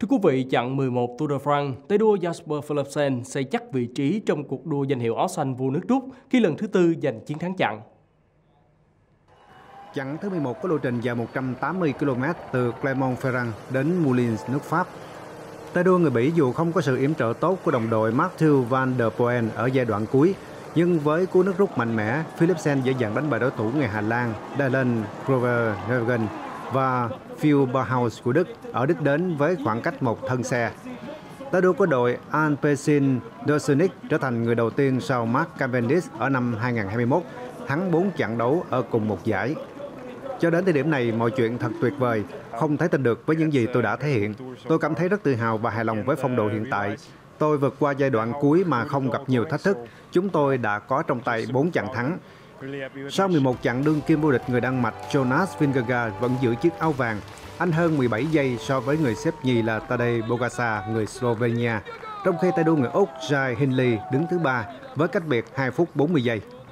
Thưa quý vị, chặng 11 Tour de France, tay đua Jasper Philipsen xây chắc vị trí trong cuộc đua danh hiệu áo xanh vua nước Rút khi lần thứ tư giành chiến thắng chặng. Chặng thứ 11 có lộ trình dài 180 km từ Clermont-Ferrand đến Moulins, nước Pháp. Tay đua người Bỉ dù không có sự yểm trợ tốt của đồng đội Mathieu van der Poel ở giai đoạn cuối, nhưng với cú nước rút mạnh mẽ, Philipsen dễ dàng đánh bại đối thủ người Hà Lan Dylan Groenewegen và Phil Bauhaus của Đức ở đích đến với khoảng cách một thân xe. Tay đua của đội Alpecin Deceuninck trở thành người đầu tiên sau Mark Cavendish ở năm 2021, thắng 4 trận đấu ở cùng một giải. Cho đến thời điểm này, mọi chuyện thật tuyệt vời, không thể tin được với những gì tôi đã thể hiện. Tôi cảm thấy rất tự hào và hài lòng với phong độ hiện tại. Tôi vượt qua giai đoạn cuối mà không gặp nhiều thách thức. Chúng tôi đã có trong tay 4 trận thắng. Sau 11 trận, đương kim vô địch người Đan Mạch Jonas Vingegaard vẫn giữ chiếc áo vàng. Anh hơn 17 giây so với người xếp nhì là Tadej Pogačar, người Slovenia, trong khi tay đua người Úc Jai Hindley đứng thứ ba với cách biệt 2 phút 40 giây.